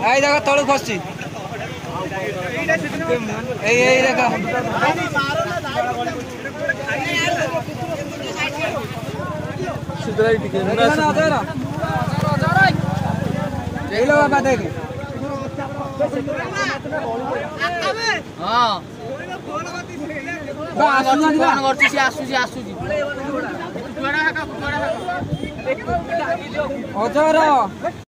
आई देखो तलू खसी देखो बाबा देख हाँ अजर